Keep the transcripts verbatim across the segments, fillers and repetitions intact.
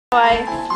Bye.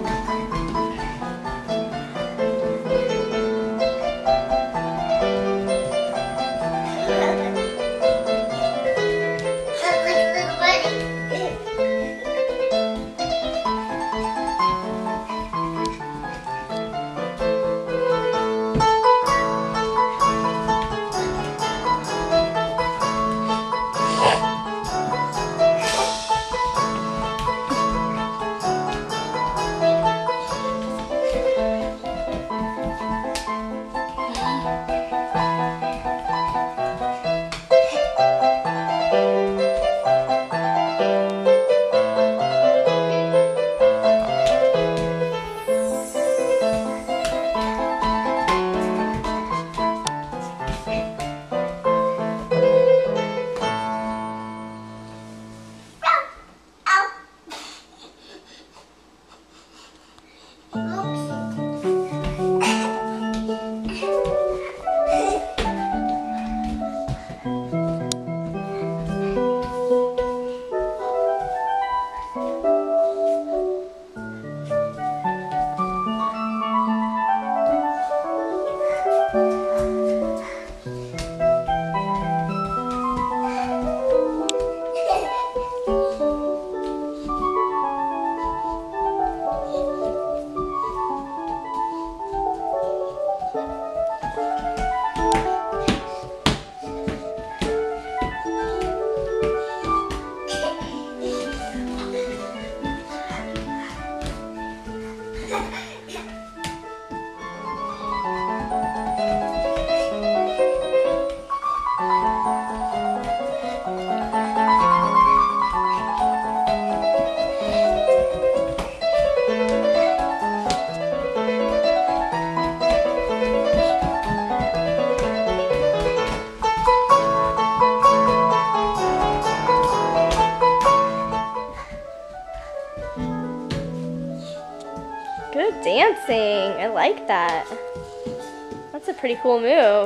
Good dancing. I like that. That's a pretty cool move.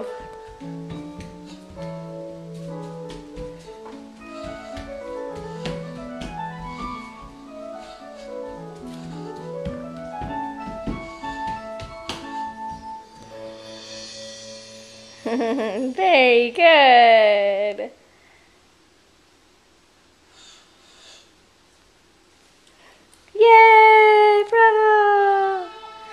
Very good. Yay, bravo!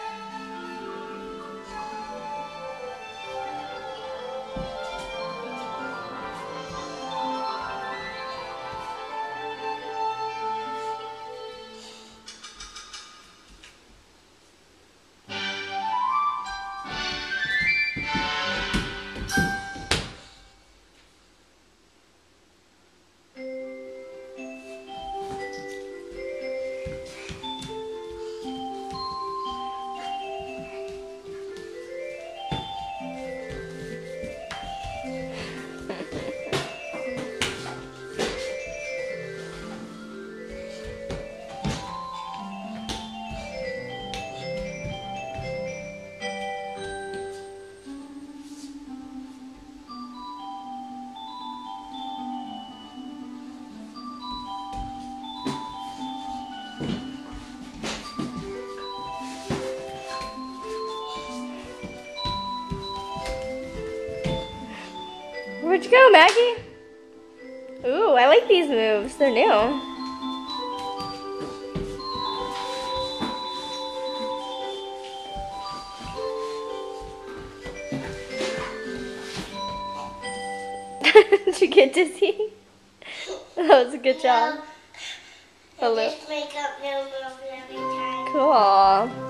Where'd you go, Maggie? Ooh, I like these moves. They're new. Did you get dizzy? That was a good job. Hello. Just make up new moves every time. Cool.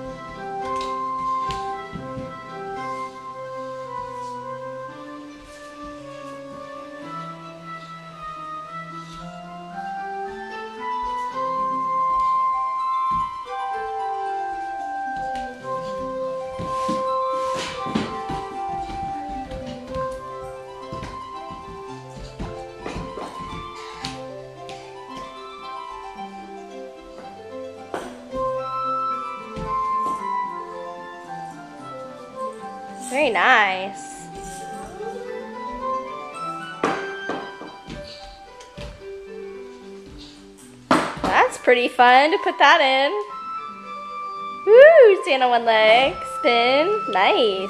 Very nice. That's pretty fun to put that in. Woo! Stand on one leg. Spin. Nice.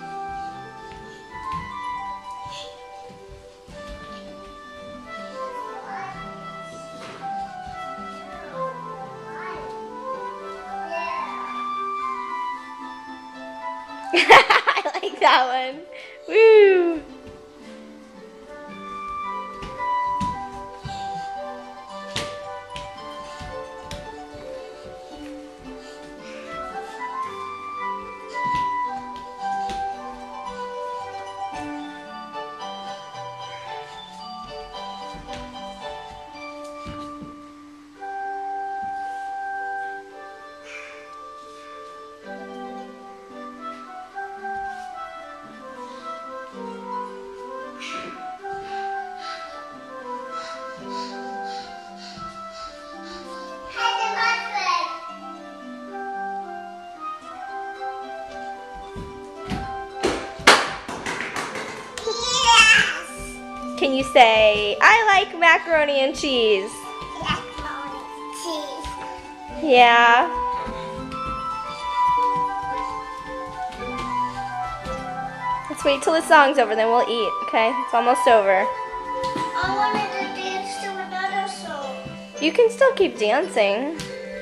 I like that one. Woo! Can you say, I like macaroni and cheese? Macaroni and cheese. Yeah. Let's wait till the song's over, then we'll eat, okay? It's almost over. I wanted to dance to another song. You can still keep dancing.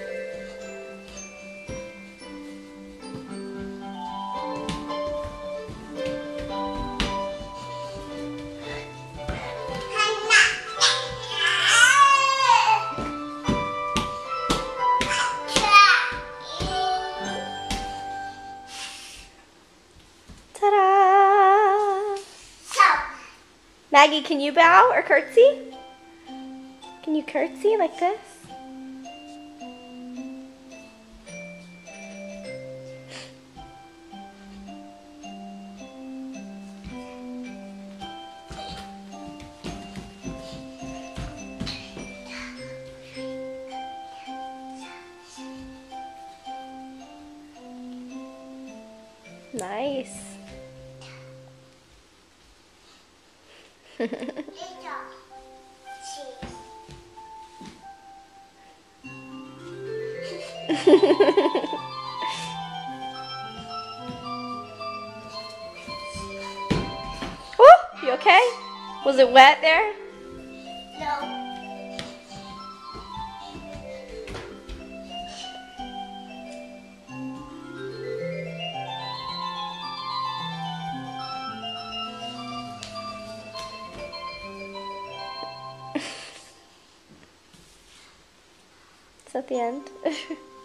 Ta-da! Maggie, can you bow or curtsy? Can you curtsy like this? Nice. Oh, you okay? Was it wet there? No. Is that the end?